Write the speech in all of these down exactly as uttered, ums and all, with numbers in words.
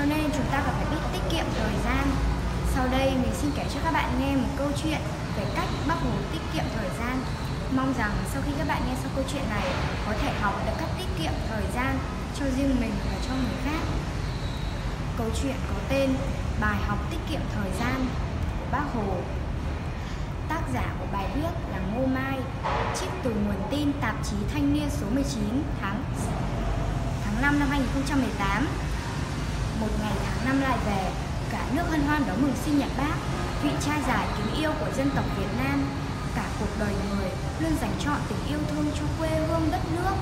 cho nên chúng ta cần phải biết tiết kiệm thời gian. Sau đây mình xin kể cho các bạn nghe một câu chuyện về cách Bác Hồ tiết kiệm thời gian. Mong rằng sau khi các bạn nghe xong câu chuyện này có thể học được cách tiết kiệm thời gian cho riêng mình và cho người khác. Câu chuyện có tên Bài học tiết kiệm thời gian của Bác Hồ. Tác giả của bài viết là Ngô Mai, trích từ nguồn tin tạp chí Thanh niên số mười chín tháng tháng năm năm hai nghìn không trăm mười tám. Một ngày tháng năm lại về, cả nước hân hoan đón mừng sinh nhật Bác, vị cha già kính yêu của dân tộc Việt Nam. Cả cuộc đời người luôn dành trọn tình yêu thương cho quê hương đất nước.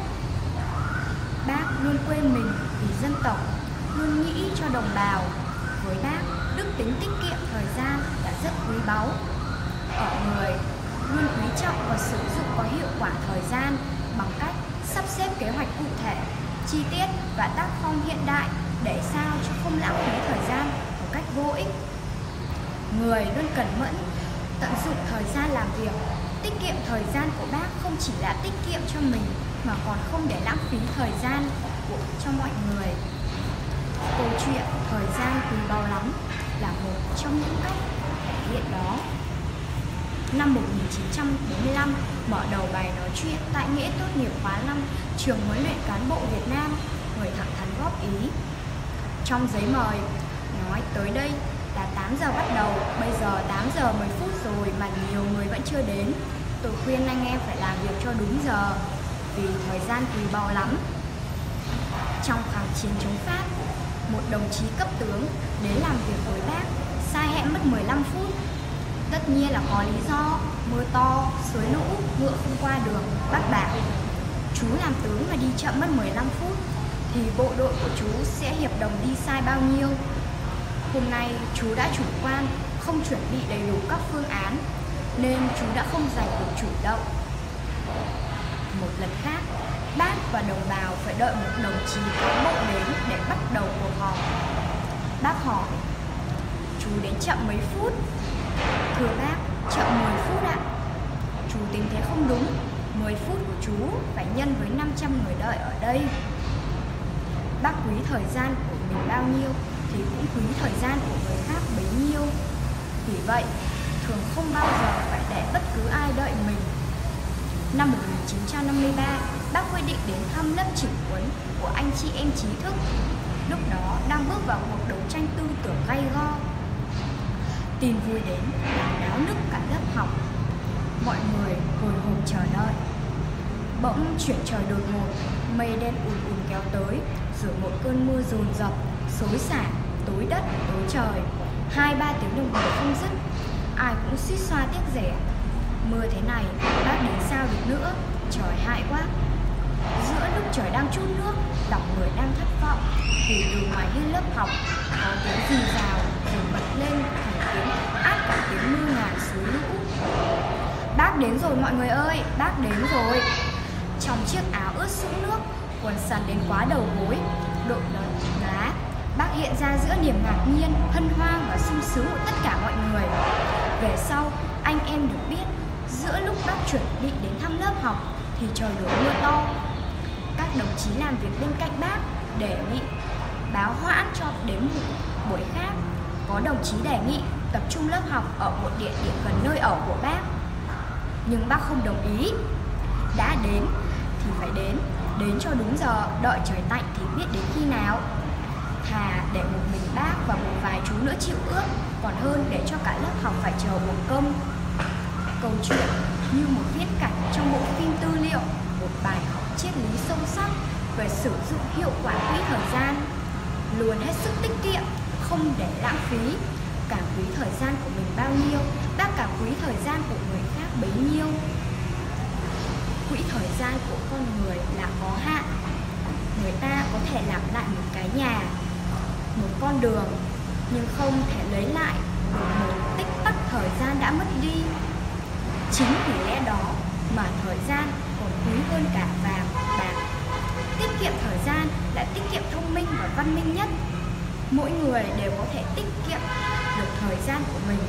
Bác luôn quên mình vì dân tộc, luôn nghĩ cho đồng bào. Với Bác, đức tính tiết kiệm thời gian đã rất quý báu. Ở người luôn quý trọng và sử dụng có hiệu quả thời gian bằng cách sắp xếp kế hoạch cụ thể, chi tiết và tác phong hiện đại để sao cho không lãng phí thời gian một cách vô ích. Người luôn cẩn mẫn, tận dụng thời gian làm việc. Tiết kiệm thời gian của Bác không chỉ là tiết kiệm cho mình mà còn không để lãng phí thời gian của cho mọi người. Câu chuyện thời gian quý báu lắm là một trong những cách thể hiện đó. Năm một nghìn chín trăm bốn mươi lăm, mở đầu bài nói chuyện tại lễ tốt nghiệp khóa năm trường huấn luyện cán bộ Việt Nam, người thẳng thắn góp ý. Trong giấy mời nói tới đây là tám giờ bắt đầu, bây giờ tám giờ mười phút rồi mà nhiều người vẫn chưa đến. Tôi khuyên anh em phải làm việc cho đúng giờ, vì thời gian quý báu lắm. Trong kháng chiến chống Pháp, một đồng chí cấp tướng đến làm việc với Bác, sai hẹn mất mười lăm phút. Tất nhiên là có lý do, mưa to, suối lũ, ngựa không qua đường. Bác bảo, chú làm tướng mà đi chậm mất mười lăm phút thì bộ đội của chú sẽ hiệp đồng đi sai bao nhiêu. Hôm nay chú đã chủ quan, không chuẩn bị đầy đủ các phương án, nên chú đã không giành được chủ động. Một lần khác, Bác và đồng bào phải đợi một đồng chí cán bộ đến để bắt đầu cuộc họp. Bác hỏi, chú đến chậm mấy phút? Thưa Bác, chậm mười phút ạ. Chú tính thế không đúng, mười phút của chú phải nhân với năm trăm người đợi ở đây. Bác quý thời gian của mình bao nhiêu thì cũng quý thời gian của người khác bấy nhiêu. Vì vậy, thường không bao giờ phải để bất cứ ai đợi mình. Năm một nghìn chín trăm năm mươi ba, Bác quyết định đến thăm lớp chỉnh huấn của anh chị em trí thức. Lúc đó đang bước vào cuộc đấu tranh tư tưởng gay go. Tin vui đến làm náo nức cả lớp học. Mọi người hồi hộp chờ đợi. Bỗng chuyển trời đột ngột, mây đen ùn ùn kéo tới, rồi một cơn mưa dồn dập, xối xả, tối đất, tối trời. Hai ba tiếng đồng hồ không dứt. Ai cũng suýt xoa tiếc rẻ. Mưa thế này, Bác đến sao được nữa, trời hại quá. Giữa lúc trời đang trút nước, đọc người đang thất vọng, thì từ ngoài hiên lớp học có tiếng rì rào rồi bật lên thành tiếng át cả tiếng mưa ngàn suối lũ. Bác đến rồi mọi người ơi, Bác đến rồi. Trong chiếc áo ướt sũng nước, quần sắn đến quá đầu gối, đội nón lá, Bác hiện ra giữa niềm ngạc nhiên, hân hoan và sung sướng của tất cả mọi người. Về sau, anh em được biết, giữa lúc Bác chuẩn bị đến thăm lớp học thì trời đổ mưa to. Các đồng chí làm việc bên cạnh Bác đề nghị báo hoãn cho đến một buổi khác. Có đồng chí đề nghị tập trung lớp học ở một địa điểm gần nơi ở của Bác, nhưng Bác không đồng ý. Đã đến thì phải đến, đến cho đúng giờ, đợi trời tạnh thì biết đến khi nào. Thà để một mình Bác và một vài chú nữa chịu ướt, còn hơn để cho cả lớp học phải chờ buồn công. Câu chuyện như một viễn cảnh trong bộ phim tư liệu, một bài học triết lý sâu sắc về sử dụng hiệu quả quỹ thời gian. Luôn hết sức tiết kiệm, không để lãng phí. Càng quý thời gian của mình bao nhiêu, Bác càng quý thời gian của người khác bấy nhiêu. Quỹ thời gian của con người là có hạn. Người ta có thể làm lại một cái nhà, một con đường, nhưng không thể lấy lại được một tích tắc thời gian đã mất đi. Chính vì lẽ đó mà thời gian còn quý hơn cả vàng, bạc. Tiết kiệm thời gian là tiết kiệm thông minh và văn minh nhất. Mỗi người đều có thể tiết kiệm được thời gian của mình.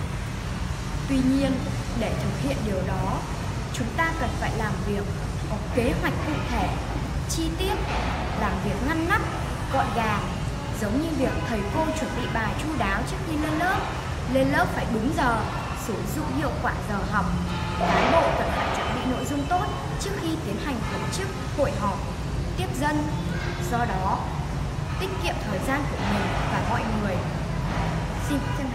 Tuy nhiên, để thực hiện điều đó, chúng ta cần phải làm việc có kế hoạch cụ thể, chi tiết, làm việc ngăn nắp, gọn gàng, giống như việc thầy cô chuẩn bị bài chu đáo trước khi lên lớp. Lên lớp phải đúng giờ, sử dụng hiệu quả giờ học. Cán bộ cần phải chuẩn bị nội dung tốt trước khi tiến hành tổ chức hội họp, tiếp dân. Do đó, tiết kiệm thời gian của mình và mọi người. Xin chân thành